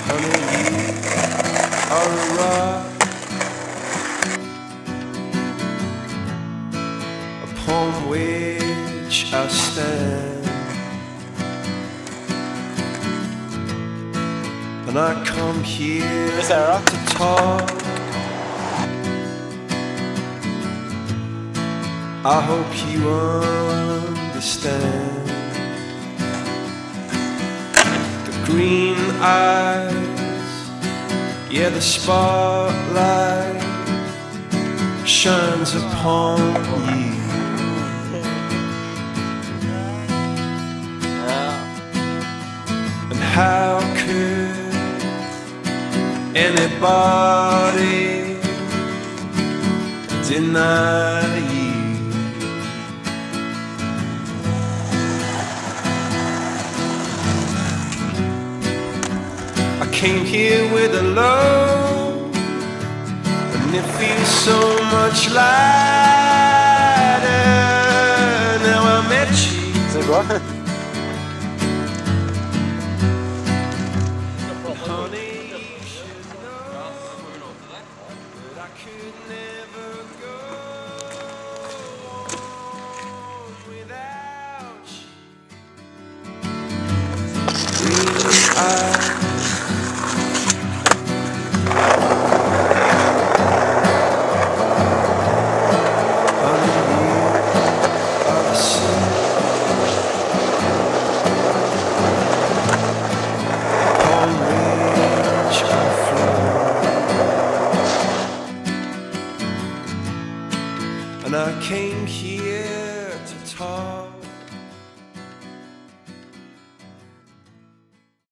honey, you are a rock upon which I stand, and I come here to talk. I hope you understand. The green eyes, yeah, the spotlight shines upon you. And how could anybody deny you? I came here with a load, and it feels so much lighter now I met you. C'est quoi? Honey, you should know that I could never go on without you. Green eyes,